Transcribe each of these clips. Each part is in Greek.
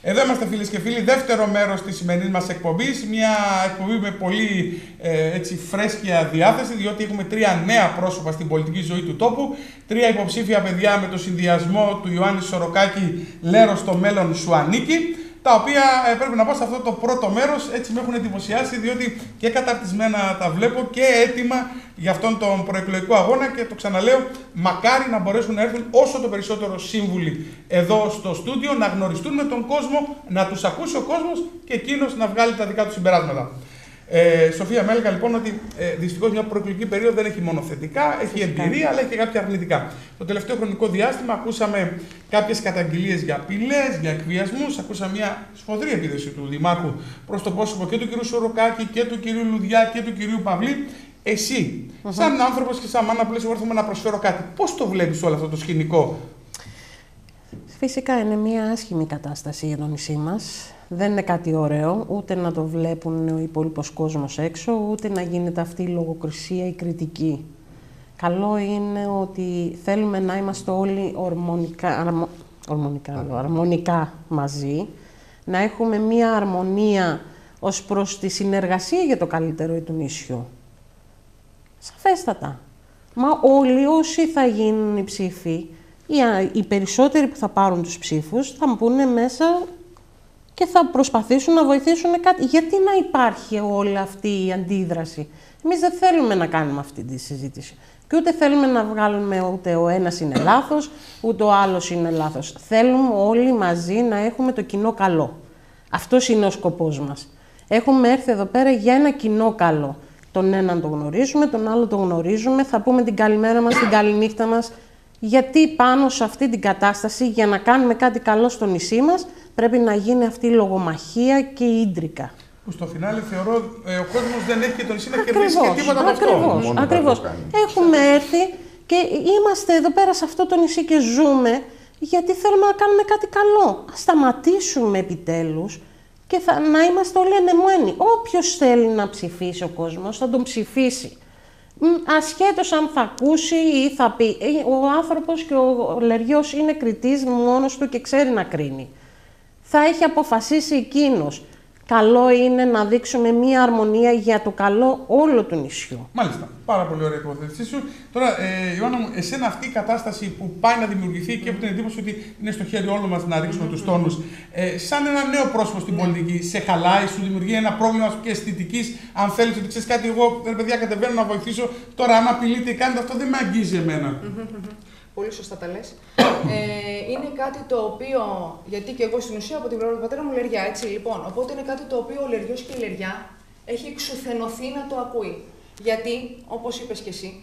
Εδώ είμαστε, φίλες και φίλοι, δεύτερο μέρος της σημερινής μας εκπομπής. Μια εκπομπή με πολύ φρέσκια διάθεση, διότι έχουμε τρία νέα πρόσωπα στην πολιτική ζωή του τόπου. Τρία υποψήφια παιδιά με το συνδυασμό του Ιωάννη Σωροκάκη, Λέρο στο μέλλον σου ανήκει. Τα οποία πρέπει να πω σε αυτό το πρώτο μέρος, έτσι με έχουν εντυπωσιάσει, διότι και καταρτισμένα τα βλέπω και έτοιμα για αυτόν τον προεκλογικό αγώνα και το ξαναλέω, μακάρι να μπορέσουν να έρθουν όσο το περισσότερο σύμβουλοι εδώ στο στούντιο, να γνωριστούν με τον κόσμο, να τους ακούσει ο κόσμος και εκείνος να βγάλει τα δικά του συμπεράσματα. Σοφία, με έλεγα λοιπόν ότι δυστυχώς μια προεκλογική περίοδο δεν έχει μόνο θετικά, έχει εμπειρία αλλά έχει και κάποια αρνητικά. Το τελευταίο χρονικό διάστημα ακούσαμε κάποιες καταγγελίες για απειλές, για εκβιασμούς, ακούσαμε μια σφοδρή επίδεση του Δημάρχου προς το πρόσωπο και του κ. Σωροκάκη και του κ. Λουδιά και του κ. Παυλή. Εσύ, σαν άνθρωπος και σαν μάνα πλαίσιο, έρχομαι να προσφέρω κάτι. Πώς το βλέπεις όλο αυτό το σκηνικό? Φυσικά είναι μια άσχημη κατάσταση για το νησί μας. Δεν είναι κάτι ωραίο, ούτε να το βλέπουν ο υπόλοιπος κόσμος έξω, ούτε να γίνεται αυτή η λογοκρισία, η κριτική. Καλό είναι ότι θέλουμε να είμαστε όλοι αρμονικά μαζί, να έχουμε μια αρμονία ως προς τη συνεργασία για το καλύτερο του νησιού. Σαφέστατα. Μα όλοι όσοι θα γίνουν οι ψήφοι, οι περισσότεροι που θα πάρουν τους ψήφους, θα πούνε μέσα και θα προσπαθήσουν να βοηθήσουν κάτι. Γιατί να υπάρχει όλη αυτή η αντίδραση? Εμείς δεν θέλουμε να κάνουμε αυτή τη συζήτηση. Και ούτε θέλουμε να βγάλουμε ούτε ο ένας είναι λάθος, ούτε ο άλλος είναι λάθος. Θέλουμε όλοι μαζί να έχουμε το κοινό καλό. Αυτός είναι ο σκοπός μας. Έχουμε έρθει εδώ πέρα για ένα κοινό καλό. Τον έναν τον γνωρίζουμε, τον άλλο τον γνωρίζουμε, θα πούμε την καλημέρα μας, την καληνύχτα μας. Γιατί πάνω σε αυτή την κατάσταση, για να κάνουμε κάτι καλό στο νησί μας, πρέπει να γίνει αυτή η λογομαχία και η ίντρικα. Που στο φινάλε θεωρώ ο κόσμος δεν έχει και το νησί να κερδίσει και τίποτα από αυτό. Ακριβώς. Έχουμε έρθει και είμαστε εδώ πέρα σε αυτό το νησί και ζούμε γιατί θέλουμε να κάνουμε κάτι καλό. Ας σταματήσουμε επιτέλους και να είμαστε όλοι ανεμωμένοι. Όποιος θέλει να ψηφίσει ο κόσμος θα τον ψηφίσει. Ασχέτως αν θα ακούσει ή θα πει. Ο άνθρωπος και ο Λεριός είναι κριτής μόνος του και ξέρει να κρίνει. Θα έχει αποφασίσει εκείνος. Καλό είναι να δείξουμε μία αρμονία για το καλό όλο του νησιού. Μάλιστα. Πάρα πολύ ωραία η τοποθέτησή σου. Τώρα, Ιωάννα μου, εσένα αυτή η κατάσταση που πάει να δημιουργηθεί και από την εντύπωση ότι είναι στο χέρι όλων μας να ρίξουμε τους τόνους, σαν ένα νέο πρόσωπο στην πολιτική, σε χαλάει, σου δημιουργεί ένα πρόβλημα και αισθητικής, αν θέλεις ότι ξέρεις κάτι, εγώ ρε παιδιά κατεβαίνω να βοηθήσω, τώρα αν απειλείτε ή κάνετε αυτό δεν με αγγίζει εμένα. Πολύ σωστά τα λες. Είναι κάτι το οποίο, γιατί και εγώ στην ουσία από την πλευρά του πατέρα μου Λεριά, έτσι λοιπόν. Οπότε είναι κάτι το οποίο ο Λεριός και η Λεριά έχει εξουθενωθεί να το ακούει. Γιατί, όπως είπες και εσύ,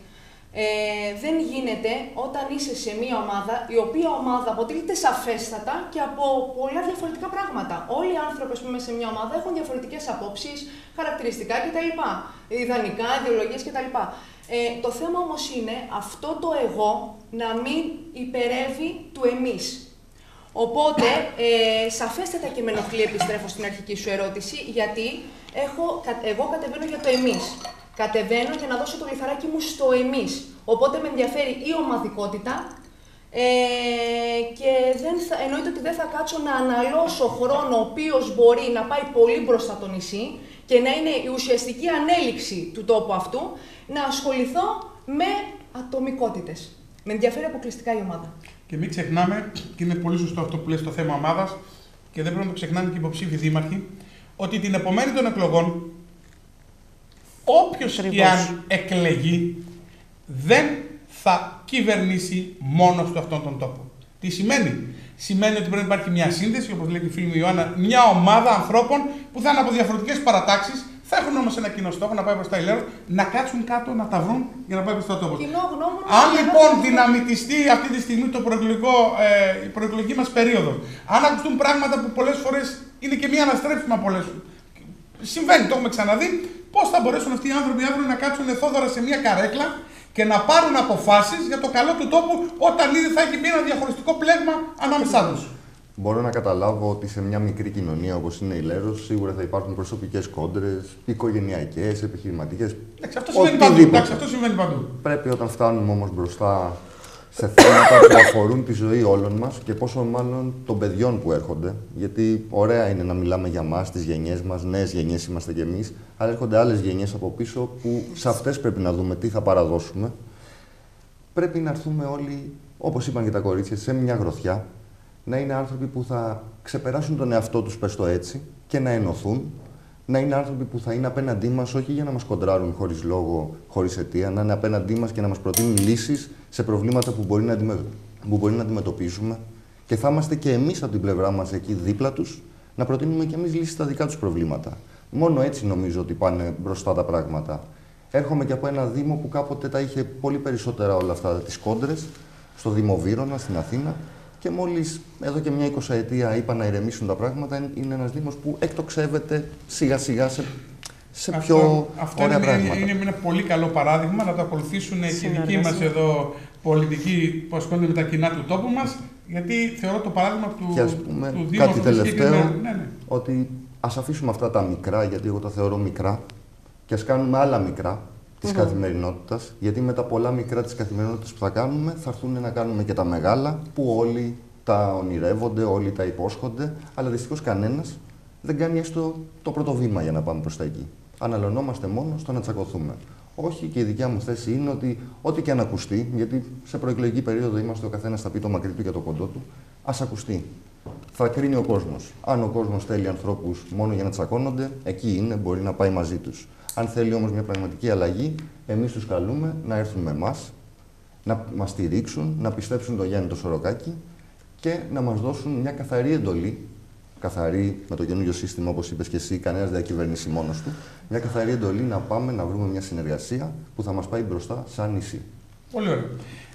δεν γίνεται όταν είσαι σε μία ομάδα, η οποία ομάδα αποτελείται σαφέστατα και από πολλά διαφορετικά πράγματα. Όλοι οι άνθρωποι που είμαι σε μία ομάδα έχουν διαφορετικές απόψεις, χαρακτηριστικά κτλ. Ιδανικά, ιδεολογίες κτλ. Το θέμα όμως είναι αυτό το εγώ να μην υπερεύει του εμείς. Οπότε, σαφέστατα και με ενοχλεί, επιστρέφω στην αρχική σου ερώτηση, γιατί εγώ κατεβαίνω για το εμείς. Κατεβαίνω για να δώσω το λιθαράκι μου στο εμείς. Οπότε με ενδιαφέρει η ομαδικότητα και εννοείται ότι δεν θα κάτσω να αναλώσω χρόνο ο οποίος μπορεί να πάει πολύ μπροστά το νησί και να είναι η ουσιαστική ανέλυξη του τόπου αυτού, να ασχοληθώ με ατομικότητες. Με ενδιαφέρει αποκλειστικά η ομάδα. Και μην ξεχνάμε, και είναι πολύ σωστό αυτό που λες στο θέμα ομάδας, και δεν πρέπει να το ξεχνάνε και οι υποψήφοι δήμαρχοι, ότι την επομένη των εκλογών, όποιος και αν εκλεγεί, δεν θα κυβερνήσει μόνος του αυτόν τον τόπο. Τι σημαίνει? Σημαίνει ότι πρέπει να υπάρχει μια σύνδεση, όπως λέει και η φίλη μου Ιωάννα, μια ομάδα ανθρώπων που θα είναι από διαφορετικές παρατάξεις, θα έχουν όμως ένα κοινό στόχο να πάει μπροστά η Λέρο, να κάτσουν κάτω, να τα βρουν για να πάει μπροστά το τόπο. Αν λοιπόν δυναμητιστεί αυτή τη στιγμή η προεκλογική μας περίοδο, αν ακουστούν πράγματα που πολλές φορές είναι και μία αναστρέψιμα πολλές. Συμβαίνει, το έχουμε ξαναδεί. Πώς θα μπορέσουν αυτοί οι άνθρωποι αύριο να κάτσουν εθόδωρα σε μια καρέκλα και να πάρουν αποφάσεις για το καλό του τόπου όταν ήδη θα έχει μπει ένα διαχωριστικό πλέγμα ανάμεσά τους? Μπορώ να καταλάβω ότι σε μια μικρή κοινωνία όπως είναι η Λέρος σίγουρα θα υπάρχουν προσωπικές κόντρες, οικογενειακές, επιχειρηματικές. Αυτό συμβαίνει παντού. Αυτό συμβαίνει παντού. Πρέπει όταν φτάνουμε όμως μπροστά σε θέματα που αφορούν τη ζωή όλων μας και πόσο μάλλον των παιδιών που έρχονται. Γιατί ωραία είναι να μιλάμε για μας, τις γενιές μας, νέες γενιές είμαστε κι εμείς, αλλά έρχονται άλλες γενιές από πίσω που σε αυτές πρέπει να δούμε τι θα παραδώσουμε. Πρέπει να έρθουμε όλοι, όπως είπαν και τα κορίτσια, σε μια γροθιά, να είναι άνθρωποι που θα ξεπεράσουν τον εαυτό τους, πες το έτσι, και να ενωθούν. Να είναι άνθρωποι που θα είναι απέναντί μας, όχι για να μας κοντράρουν χωρίς λόγο, χωρίς αιτία, να είναι απέναντί μας και να μας προτείνουν λύσεις σε προβλήματα που μπορεί να αντιμετωπίσουμε. Και θα είμαστε και εμείς από την πλευρά μας εκεί δίπλα τους, να προτείνουμε και εμείς λύσεις στα δικά τους προβλήματα. Μόνο έτσι νομίζω ότι πάνε μπροστά τα πράγματα. Έρχομαι και από ένα Δήμο που κάποτε τα είχε πολύ περισσότερα όλα αυτά τις κόντρες, στο Δήμο Βύρωνα, στην Αθήνα. Και μόλις εδώ και μια 20ετία είπα να ηρεμήσουν τα πράγματα, είναι ένας Δήμος που εκτοξεύεται σιγά-σιγά σε πιο ωραία πράγματα. Είναι ένα πολύ καλό παράδειγμα να το ακολουθήσουν και οι δικοί μας εδώ πολιτικοί που ασχολούνται με τα κοινά του τόπου μας, γιατί θεωρώ το παράδειγμα του Δήμου κάτι τελευταίο, ότι ας αφήσουμε αυτά τα μικρά, γιατί εγώ τα θεωρώ μικρά, και ας κάνουμε άλλα μικρά της καθημερινότητας, γιατί με τα πολλά μικρά της καθημερινότητας που θα κάνουμε, θα έρθουν να κάνουμε και τα μεγάλα, που όλοι τα ονειρεύονται, όλοι τα υπόσχονται, αλλά δυστυχώς κανένας δεν κάνει έστω το πρώτο βήμα για να πάμε προς τα εκεί. Αναλωνόμαστε μόνο στο να τσακωθούμε. Όχι, και η δικιά μου θέση είναι ότι ό,τι και αν ακουστεί, γιατί σε προεκλογική περίοδο είμαστε, ο καθένας θα πει το μακρύ του και το κοντό του, ας ακουστεί. Θα κρίνει ο κόσμος. Αν ο κόσμος θέλει ανθρώπους μόνο για να τσακώνονται, εκεί είναι, μπορεί να πάει μαζί τους. Αν θέλει όμως μια πραγματική αλλαγή, εμείς τους καλούμε να έρθουν με εμάς, να μας στηρίξουν, να πιστέψουν τον Γιάννη το Σωροκάκη και να μας δώσουν μια καθαρή εντολή. Καθαρή με το καινούριο σύστημα, όπως είπες και εσύ, κανένας δεν διακυβερνήσει μόνος του. Μια καθαρή εντολή να πάμε να βρούμε μια συνεργασία που θα μας πάει μπροστά σαν νησί. Πολύ ωραία.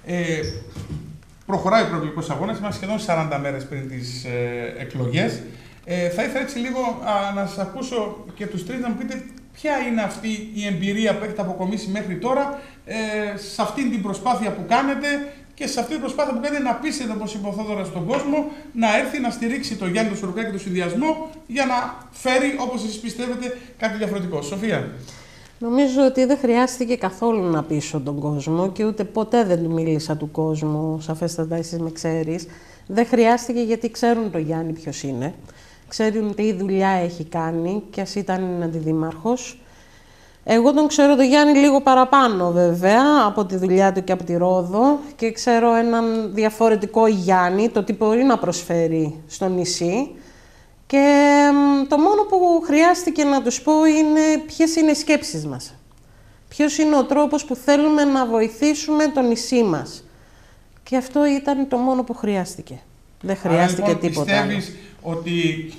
Προχωράει ο προεκλογικός αγώνας, είμαστε σχεδόν 40 μέρες πριν τις εκλογές. Θα ήθελα έτσι λίγο να σας ακούσω και τους τρεις να μου πείτε ποια είναι αυτή η εμπειρία που έχετε αποκομίσει μέχρι τώρα σε αυτή την προσπάθεια που κάνετε και σε αυτή την προσπάθεια που κάνετε να πείσετε, όπως είπε ο Θόδωρας, στον κόσμο να έρθει να στηρίξει το Γιάννη το Σωροκάκη και το συνδυασμό για να φέρει, όπως εσείς πιστεύετε, κάτι διαφορετικό. Σοφία. Νομίζω ότι δεν χρειάστηκε καθόλου να πείσω τον κόσμο και ούτε ποτέ δεν του μίλησα του κόσμου, σαφέστατα εσείς με ξέρεις. Δεν χρειάστηκε γιατί ξέρουν το Γιάννη ποιος είναι. Ξέρουν τι δουλειά έχει κάνει και ας ήταν αντιδήμαρχος. Εγώ τον ξέρω τον Γιάννη λίγο παραπάνω βέβαια από τη δουλειά του και από τη Ρόδο και ξέρω έναν διαφορετικό Γιάννη, το τι μπορεί να προσφέρει στο νησί. Και το μόνο που χρειάστηκε να τους πω είναι ποιες είναι οι σκέψεις μας. Ποιος είναι ο τρόπος που θέλουμε να βοηθήσουμε το νησί μας. Και αυτό ήταν το μόνο που χρειάστηκε. Δεν χρειάστηκε τίποτα άλλο. Πιστεύεις ότι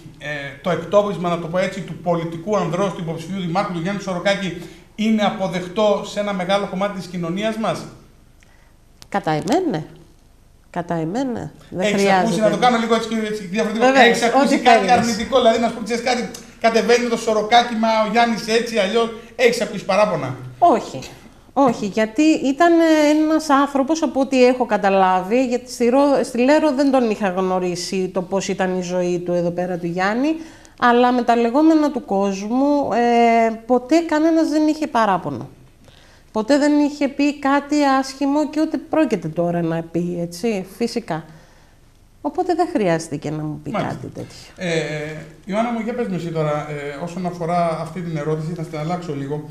το εκτόπισμα, να το πω έτσι, του πολιτικού ανδρός, του υποψηφίου δημάρχου, του Γιάννη Σωροκάκη, είναι αποδεκτό σε ένα μεγάλο κομμάτι της κοινωνίας μας? Κατά εμένα. Κατά εμένα. Δεν έχεις χρειάζεται. Ακούσει, να το κάνω λίγο έτσι διαφορετικό. Έχεις ακούσει κάτι θέλεις. αρνητικό, δηλαδή να σου πω, ξέρεις κάτι, κατεβαίνει με το Σωροκάκη, μα ο Γιάννης έτσι, αλλιώς. Έχεις ακούσει παράπονα? Όχι. Όχι, γιατί ήταν ένας άνθρωπος, από ό,τι έχω καταλάβει, γιατί στη Λέρο δεν τον είχα γνωρίσει το πώς ήταν η ζωή του εδώ πέρα του Γιάννη, αλλά με τα λεγόμενα του κόσμου ποτέ κανένας δεν είχε παράπονο. Ποτέ δεν είχε πει κάτι άσχημο και ούτε πρόκειται τώρα να πει, έτσι, φυσικά. Οπότε δεν χρειάστηκε να μου πει κάτι τέτοιο. Ιωάννα μου, για πες μου εσύ τώρα, όσον αφορά αυτή την ερώτηση, θα την αλλάξω λίγο.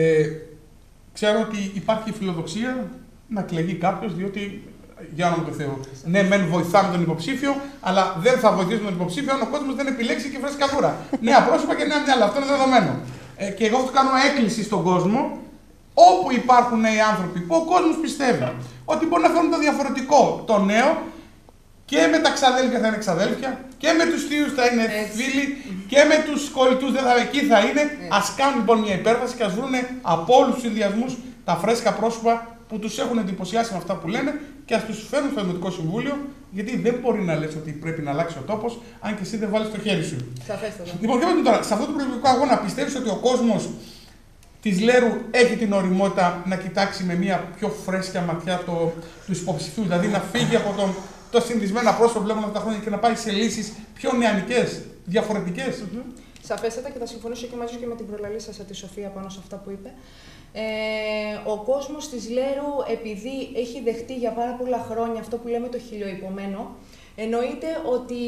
Ξέρω ότι υπάρχει φιλοδοξία να κλεγεί κάποιος, διότι, για όνομα του Θεού, ναι, μεν βοηθάμε τον υποψήφιο, αλλά δεν θα βοηθήσουμε τον υποψήφιο αν ο κόσμος δεν επιλέξει και βρει καβούρα. Νέα πρόσωπα και νέα μυαλά. Αυτό είναι δεδομένο. Και εγώ θα κάνω έκκληση στον κόσμο, όπου υπάρχουν νέοι άνθρωποι που ο κόσμος πιστεύει ότι μπορεί να φέρουν το διαφορετικό, το νέο, και με τα ξαδέλφια θα είναι ξαδέλφια, και με τους θείους θα είναι φίλοι, και με τους κολλητούς εκεί θα είναι. Ας κάνουν λοιπόν μια υπέρβαση και ας βρουν από όλους τους συνδυασμούς τα φρέσκα πρόσωπα που τους έχουν εντυπωσιάσει με αυτά που λένε και ας τους φέρουν στο Δημοτικό Συμβούλιο, γιατί δεν μπορεί να λες ότι πρέπει να αλλάξει ο τόπος, αν και εσύ δεν βάλεις το χέρι σου. Σαφέστατα. Λοιπόν, και τώρα, σε αυτό το προεκλογικό αγώνα πιστεύεις ότι ο κόσμος της Λέρου έχει την ωριμότητα να κοιτάξει με μια πιο φρέσκια ματιά τους υποψηφίους, δηλαδή να φύγει από το συνηθισμένα πρόσωπο βλέπουμε αυτά τα χρόνια και να πάει σε λύσεις πιο νεανικές, διαφορετικές? Σαφέστατα, και θα συμφωνήσω και μαζί και με την προλαλή σας, τη Σοφία, πάνω σε αυτά που είπε. Ο κόσμος της Λέρου, επειδή έχει δεχτεί για πάρα πολλά χρόνια αυτό που λέμε το χιλιοϊπωμένο, εννοείται ότι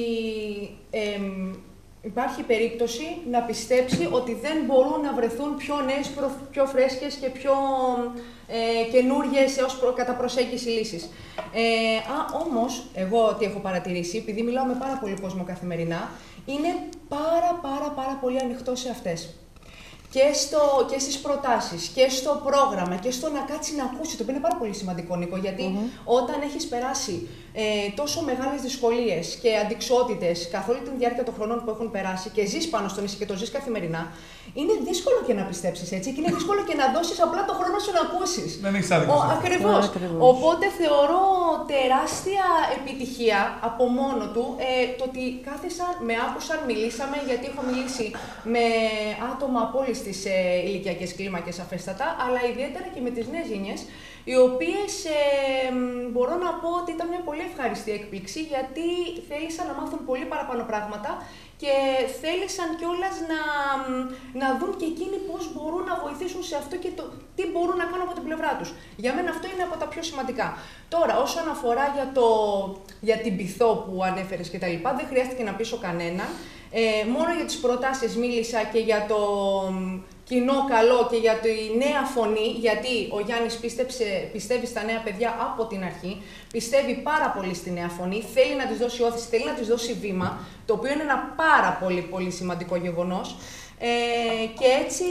υπάρχει περίπτωση να πιστέψει ότι δεν μπορούν να βρεθούν πιο νέες, πιο φρέσκες και πιο καινούργιες κατά προσέγγιση λύσεις. Όμως, εγώ τι έχω παρατηρήσει, επειδή μιλάω με πάρα πολύ κόσμο καθημερινά, είναι πάρα πολύ ανοιχτό σε αυτές. Και στις προτάσεις, και στο πρόγραμμα, και στο να κάτσει να ακούσει, το οποίο είναι πάρα πολύ σημαντικό, Νίκο, γιατί όταν έχεις περάσει τόσο μεγάλες δυσκολίες και αντιξότητες καθ' όλη τη διάρκεια των χρονών που έχουν περάσει και ζεις πάνω στο νησί και το ζεις καθημερινά, είναι δύσκολο και να πιστέψεις έτσι και είναι δύσκολο και να δώσεις απλά το χρόνο σου να ακούσεις. Δεν έχεις άδικο. Ακριβώς. Οπότε θεωρώ τεράστια επιτυχία από μόνο του το ότι κάθισαν, με άκουσαν, μιλήσαμε, γιατί έχω μιλήσει με άτομα από όλες τις ηλικιακές κλίμακες αφέστατα, αλλά ιδιαίτερα και με τις νέες γενιές, οι οποίες μπορώ να πω ότι ήταν μια πολύ ευχάριστη έκπληξη, γιατί θέλησαν να μάθουν πολύ παραπάνω πράγματα και θέλησαν κιόλας να δουν και εκείνοι πώς μπορούν να βοηθήσουν σε αυτό και τι μπορούν να κάνουν από την πλευρά τους. Για μένα αυτό είναι από τα πιο σημαντικά. Τώρα, όσον αφορά για την πειθό που ανέφερες και τα λοιπά, δεν χρειάστηκε να πείσω κανέναν. Μόνο για τις προτάσεις μίλησα και για το κοινό καλό και για τη νέα φωνή, γιατί ο Γιάννης πιστεύει στα νέα παιδιά από την αρχή, πιστεύει πάρα πολύ στη νέα φωνή, θέλει να της δώσει όθηση, θέλει να της δώσει βήμα, το οποίο είναι ένα πάρα πολύ σημαντικό γεγονός. Και έτσι,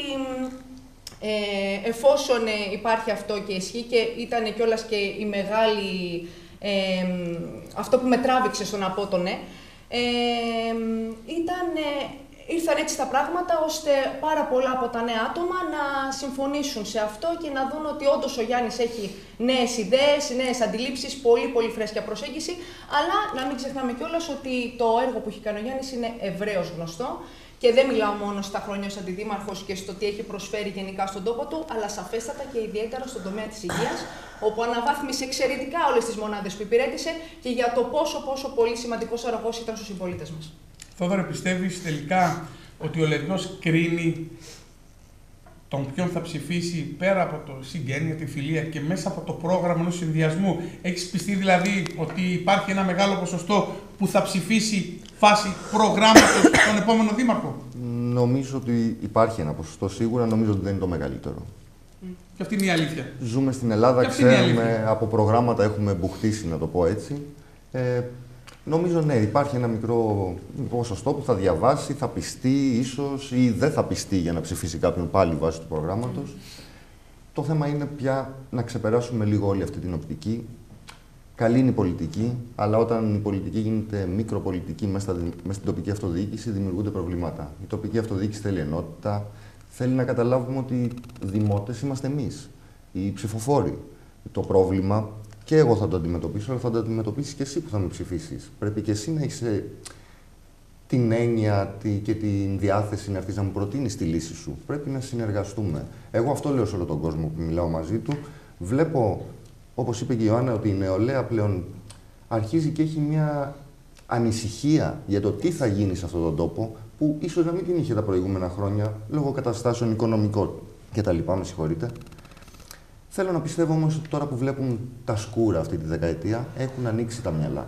εφόσον υπάρχει αυτό και ισχύει, και ήταν κιόλας και η μεγάλη, αυτό που με τράβηξε στο να πω το ναι, ήρθαν έτσι τα πράγματα ώστε πάρα πολλά από τα νέα άτομα να συμφωνήσουν σε αυτό και να δουν ότι όντως ο Γιάννης έχει νέες ιδέες, νέες αντιλήψεις, πολύ φρέσκια προσέγγιση, αλλά να μην ξεχνάμε κιόλας ότι το έργο που έχει κάνει ο Γιάννης είναι ευρέως γνωστό και δεν μιλάω μόνο στα χρόνια ως αντιδήμαρχος και στο τι έχει προσφέρει γενικά στον τόπο του, αλλά σαφέστατα και ιδιαίτερα στον τομέα της υγείας, όπου αναβάθμισε εξαιρετικά όλες τις μονάδες που υπηρέτησε και για το πόσο πολύ σημαντικός αρρωγός ήταν στους συμπολίτες μας. Θόδωρε, πιστεύεις τελικά ότι ο Λευκός κρίνει τον ποιον θα ψηφίσει πέρα από το συγγένεια, τη φιλία και μέσα από το πρόγραμμα ενός συνδυασμού? Έχεις πιστεί δηλαδή ότι υπάρχει ένα μεγάλο ποσοστό που θα ψηφίσει φάση προγράμματος τον επόμενο δήμαρχο? Νομίζω ότι υπάρχει ένα ποσοστό σίγουρα, νομίζω ότι δεν είναι το μεγαλύτερο. Και αυτή είναι η αλήθεια. Ζούμε στην Ελλάδα, ξέρουμε, από προγράμματα έχουμε μπουχτίσει, να το πω έτσι. Νομίζω ναι, υπάρχει ένα μικρό ποσοστό που θα διαβάσει, θα πιστεί ίσως ή δεν θα πιστεί για να ψηφίσει κάποιον πάλι βάσει του προγράμματος. Το θέμα είναι πια να ξεπεράσουμε λίγο όλη αυτή την οπτική. Καλή είναι η πολιτική, αλλά όταν η πολιτική γίνεται μικροπολιτική μέσα στην τοπική αυτοδιοίκηση, δημιουργούνται προβλήματα. Η τοπική αυτοδιοίκηση θέλει ενότητα, θέλει να καταλάβουμε ότι δημότες είμαστε εμείς, οι ψηφοφόροι. Το πρόβλημα, και εγώ θα το αντιμετωπίσω, αλλά θα το αντιμετωπίσεις και εσύ που θα με ψηφίσεις. Πρέπει και εσύ να έχεις την έννοια και την διάθεση να έρθεις να μου προτείνεις τη λύση σου. Πρέπει να συνεργαστούμε. Εγώ αυτό λέω σε όλο τον κόσμο που μιλάω μαζί του. Βλέπω, όπως είπε και η Ιωάννα, ότι η νεολαία πλέον αρχίζει και έχει μια ανησυχία για το τι θα γίνει σε αυτόν τον τόπο, που ίσως να μην την είχε τα προηγούμενα χρόνια, λόγω καταστάσεων οικονομικών κτλ. Με συγχωρείτε. Θέλω να πιστεύω όμως ότι τώρα που βλέπουν τα σκούρα αυτή τη δεκαετία, έχουν ανοίξει τα μυαλά.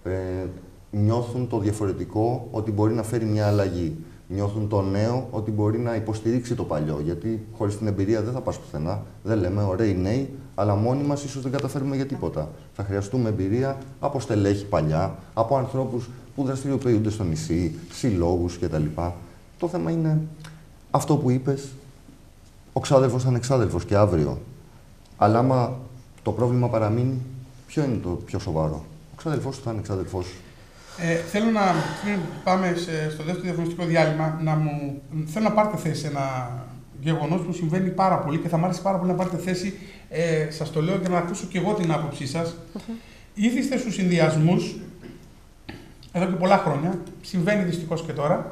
Νιώθουν το διαφορετικό, ότι μπορεί να φέρει μια αλλαγή. Νιώθουν το νέο, ότι μπορεί να υποστηρίξει το παλιό. Γιατί χωρίς την εμπειρία δεν θα πας πουθενά. Δεν λέμε ωραίοι νέοι, αλλά μόνοι μας ίσως δεν καταφέρουμε για τίποτα. Θα χρειαστούμε εμπειρία από στελέχη παλιά, από ανθρώπους που δραστηριοποιούνται στο νησί, συλλόγους κτλ. Το θέμα είναι αυτό που είπες, ο ξάδερφος θα είναι ξάδερφος και αύριο. Αλλά άμα το πρόβλημα παραμείνει, ποιο είναι το πιο σοβαρό? Ο ξάδερφός του θα είναι ξάδερφός σου. Θέλω να πάμε στο δεύτερο διαφημιστικό διάλειμμα. Θέλω να πάρετε θέση σε ένα γεγονός που συμβαίνει πάρα πολύ και θα μου άρεσε πάρα πολύ να πάρετε θέση. Σας το λέω για να ακούσω και εγώ την άποψή σας. Ήθιστε στους συνδυασμούς εδώ και πολλά χρόνια, συμβαίνει δυστυχώς και τώρα,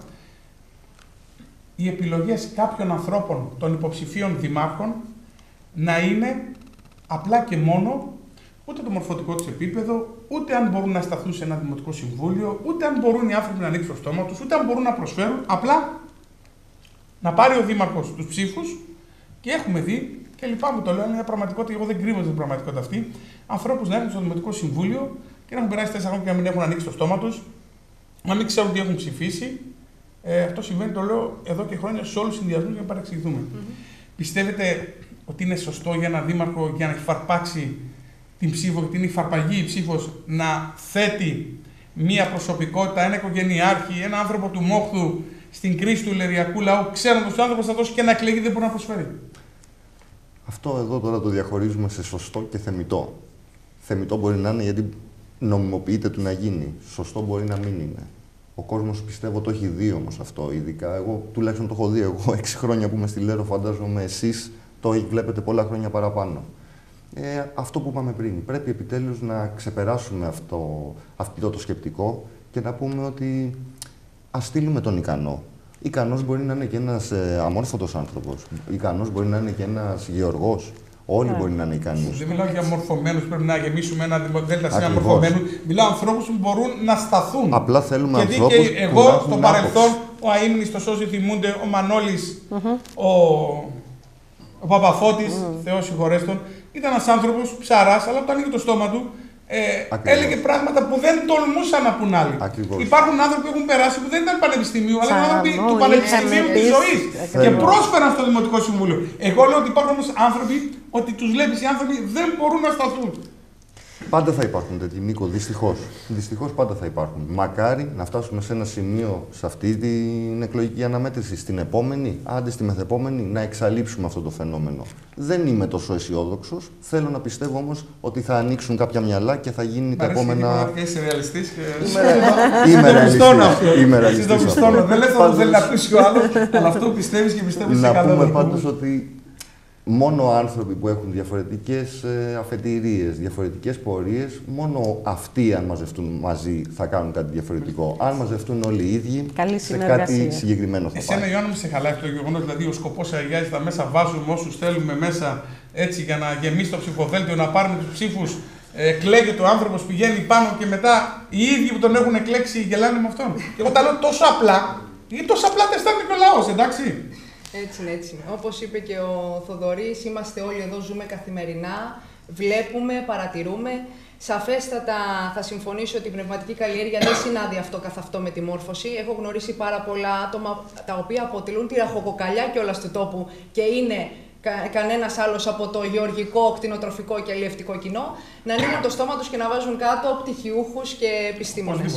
οι επιλογές κάποιων ανθρώπων, των υποψηφίων δημάρχων, να είναι απλά και μόνο ούτε το μορφωτικό τους επίπεδο, ούτε αν μπορούν να σταθούν σε ένα δημοτικό συμβούλιο, ούτε αν μπορούν οι άνθρωποι να ανοίξουν το στόμα τους, ούτε αν μπορούν να προσφέρουν, απλά να πάρει ο δήμαρχος τους ψήφους Και έχουμε δει, και λυπάμαι το λέω, είναι μια πραγματικότητα, εγώ δεν κρύβω την πραγματικότητα αυτή, ανθρώπους να έρθουν στο Δημοτικό Συμβούλιο και να έχουν περάσει 4 χρόνια και να μην έχουν ανοίξει το στόμα τους, να μην ξέρουν τι έχουν ψηφίσει. Αυτό συμβαίνει, το λέω εδώ και χρόνια, σε όλους τους συνδυασμούς για να παρεξηγηθούμε. Πιστεύετε ότι είναι σωστό για έναν δήμαρχο για να υφαρπάξει την ψήφο, γιατί είναι υφαρπαγή η ψήφος, να θέτει μία προσωπικότητα, ένα οικογενειάρχη, ένα άνθρωπο του μόχθου στην κρίση του ηλεριακού λαού, ξέροντας ότι ο άνθρωπος θα δώσει και ένα εκλεγή δεν μπορεί να προσφέρει? Αυτό εδώ τώρα το διαχωρίζουμε σε σωστό και θεμιτό. Θεμιτό μπορεί να είναι γιατί νομιμοποιείται του να γίνει. Σωστό μπορεί να μην είναι. Ο κόσμος πιστεύω το έχει δει όμως αυτό. Ειδικά εγώ τουλάχιστον το έχω δει. Εγώ 6 χρόνια που είμαι στη Λέρο, φαντάζομαι εσείς το βλέπετε πολλά χρόνια παραπάνω. Αυτό που είπαμε πριν. Πρέπει επιτέλους να ξεπεράσουμε αυτό το σκεπτικό και να πούμε ότι ας στείλουμε τον ικανό. Ικανός μπορεί να είναι και ένας αμόρφωτος άνθρωπος. Ικανός μπορεί να είναι και ένας γεωργός. Όλοι μπορεί να είναι ικανοί. Δεν μιλάω για μορφωμένους, πρέπει να γεμίσουμε ένα δέλτα μορφωμένου. Μιλάω ανθρώπους που μπορούν να σταθούν. Απλά θέλουμε γιατί ανθρώπους και εγώ στο παρελθόν, ο Αείμνηστος, όσοι θυμούνται, ο Μανώλης, ο Παπαφώτης, Θεός συγχωρέστον, ήταν ένας άνθρωπος ψαράς, αλλά όταν ανοίγει το στόμα του, έλεγε πράγματα που δεν τολμούσαν να πουν άλλοι. Ακριβώς. Υπάρχουν άνθρωποι που έχουν περάσει που δεν ήταν πανεπιστημίου, αλλά ήταν άνθρωποι του πανεπιστημίου της ζωής και πρόσφεραν στο Δημοτικό Συμβούλιο. Εγώ λέω ότι υπάρχουν όμως άνθρωποι ότι τους βλέπεις οι άνθρωποι δεν μπορούν να σταθούν. Πάντα θα υπάρχουν τέτοιοι, Νίκο, δυστυχώς. Δυστυχώς πάντα θα υπάρχουν. Μακάρι να φτάσουμε σε ένα σημείο, σε αυτή την εκλογική αναμέτρηση, στην επόμενη, άντε στη μεθεπόμενη, να εξαλείψουμε αυτό το φαινόμενο. Δεν είμαι τόσο αισιόδοξος. Θέλω να πιστεύω όμως ότι θα ανοίξουν κάποια μυαλά και θα γίνει τα επόμενα. Είσαι ρεαλιστής και. Είμαι ρεαλιστής. Το πιστώνω. Δεν λέω ότι θέλει να ακούσει ο άλλος, αλλά αυτό πιστεύεις και πιστεύεις σε καλό. Να πούμε πάντως ότι μόνο άνθρωποι που έχουν διαφορετικές αφετηρίες, διαφορετικές πορείες, μόνο αυτοί, αν μαζευτούν μαζί, θα κάνουν κάτι διαφορετικό. Αν μαζευτούν όλοι οι ίδιοι, σε κάτι συγκεκριμένο θα πάει. Εσένα, Ιωάννα, με σε χαλάει αυτό το γεγονός, δηλαδή ο σκοπός αγιάζει τα μέσα, βάζουμε όσους θέλουμε μέσα έτσι για να γεμίσει το ψηφοδέλτιο, να πάρουμε τους ψήφους. Εκλέγεται ο άνθρωπος, πηγαίνει πάνω και μετά οι ίδιοι που τον έχουν εκλέξει γελάνε με αυτόν. Και εγώ τα λέω τόσο απλά, γιατί τόσο απλά τα αισθάνεται και ο λαός, εντάξει. Έτσι είναι, έτσι είναι. Όπως είπε και ο Θοδωρής, είμαστε όλοι εδώ, ζούμε καθημερινά, βλέπουμε, παρατηρούμε. Σαφέστατα θα συμφωνήσω ότι η πνευματική καλλιέργεια δεν συνάδει αυτό καθ' αυτό με τη μόρφωση. Έχω γνωρίσει πάρα πολλά άτομα τα οποία αποτελούν τη ραχοκοκαλιά κιόλας του τόπου και είναι κανένας άλλος από το γεωργικό, κτηνοτροφικό και αλλιευτικό κοινό, να ανοίγουν το στόμα τους και να βάζουν κάτω πτυχιούχους και επιστήμονες.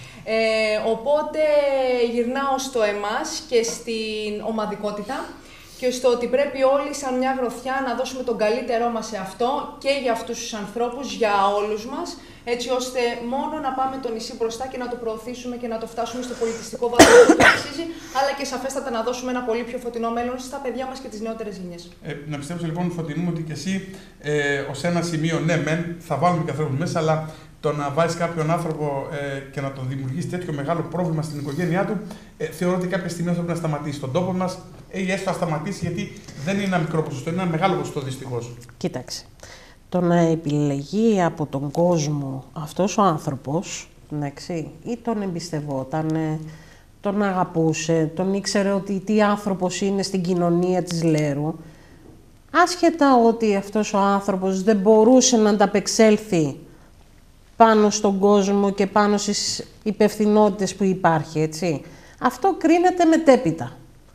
Οπότε γυρνάω στο εμάς και στην ομαδικότητα και στο ότι πρέπει όλοι σαν μια γροθιά να δώσουμε τον καλύτερό μας σε αυτό και για αυτούς τους ανθρώπους, για όλους μας, έτσι ώστε μόνο να πάμε το νησί μπροστά και να το προωθήσουμε και να το φτάσουμε στο πολιτιστικό βαθμό που το αξίζει, αλλά και σαφέστατα να δώσουμε ένα πολύ πιο φωτεινό μέλλον στα παιδιά μας και τις νεότερες γενιές. Να πιστέψω λοιπόν, Φωτεινού, ότι και εσύ ως ένα σημείο, ναι, μεν, θα βάλουμε και ανθρώπους μέσα, αλλά το να βάζεις κάποιον άνθρωπο και να τον δημιουργήσει τέτοιο μεγάλο πρόβλημα στην οικογένειά του, θεωρώ ότι κάποια στιγμή θα πρέπει να σταματήσει στον τόπο μας ή έστω να σταματήσει, γιατί δεν είναι ένα μικρό ποσοστό, είναι ένα μεγάλο ποσοστό δυστυχώς. Κοίταξε. Το να επιλεγεί από τον κόσμο αυτός ο άνθρωπος, εντάξει, ή τον εμπιστευόταν, τον αγαπούσε, τον ήξερε ότι τι άνθρωπος είναι στην κοινωνία της Λέρου, άσχετα ότι αυτός ο άνθρωπος δεν μπορούσε να ανταπεξέλθει πάνω στον κόσμο και πάνω στις υπευθυνότητες που υπάρχει, έτσι. Αυτό κρίνεται μετέπειτα.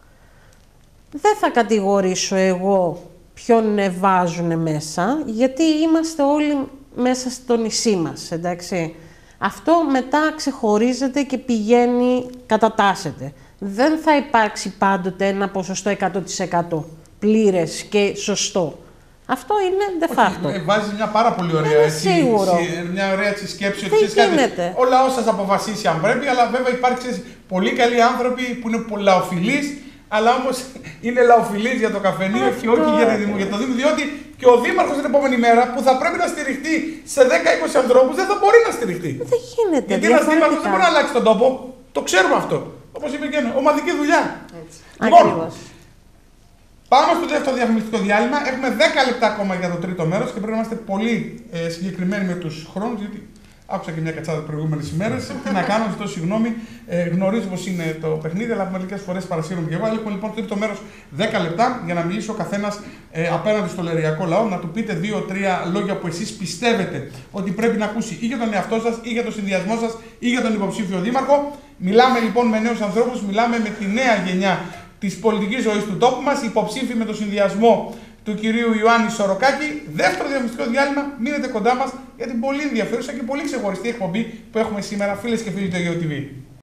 Δεν θα κατηγορήσω εγώ ποιον βάζουν μέσα, γιατί είμαστε όλοι μέσα στο νησί μας, εντάξει. Αυτό μετά ξεχωρίζεται και πηγαίνει, κατατάσσεται. Δεν θα υπάρξει πάντοτε ένα ποσοστό 100% πλήρες και σωστό. Αυτό είναι de facto. Βάζεις μια πάρα πολύ ωραία μια ωραία σκέψη ότι ο λαός σας αποφασίσει αν πρέπει, αλλά βέβαια υπάρχει πολύ καλοί άνθρωποι που είναι λαοφιλείς, αλλά όμως είναι λαοφιλείς για το καφενείο και όχι για το Δήμο, διότι και ο Δήμαρχος την επόμενη μέρα που θα πρέπει να στηριχτεί σε 10-20 ανθρώπους δεν θα μπορεί να στηριχτεί. Δεν γίνεται. Γιατί ένας Δήμαρχος δεν μπορεί να αλλάξει τον τόπο. Το ξέρουμε αυτό. Όπως είπε και ένα, ομαδική δουλειά. Λοιπόν, πάμε στο δεύτερο διαφημιστικό διάλειμμα. Έχουμε 10 λεπτά ακόμα για το τρίτο μέρος και πρέπει να είμαστε πολύ συγκεκριμένοι με τους χρόνους, γιατί Άκουσα και μια κατσάδα τις προηγούμενες ημέρες. Τι να κάνω, ζητώ συγγνώμη. Γνωρίζω πως είναι το παιχνίδι, αλλά μερικές φορές παρασύρομαι και εγώ. Έχουμε λοιπόν το τρίτο μέρος 10 λεπτά για να μιλήσει ο καθένας απέναντι στο λεριακό λαό, να του πείτε 2-3 λόγια που εσείς πιστεύετε ότι πρέπει να ακούσει ή για τον εαυτό σας, ή για τον συνδυασμό σας, ή για τον υποψήφιο δήμαρχο. Μιλάμε λοιπόν με νέους ανθρώπους, μιλάμε με τη νέα γενιά της πολιτικής ζωής του τόπου μας, υποψήφοι με το συνδυασμό του κυρίου Ιωάννη Σοροκάκη. Δεύτερο διαφημιστικό διάλειμμα, μείνετε κοντά μας για την πολύ ενδιαφέρουσα και πολύ ξεχωριστή εκπομπή που έχουμε σήμερα, φίλες και φίλοι του Αιγαίου TV.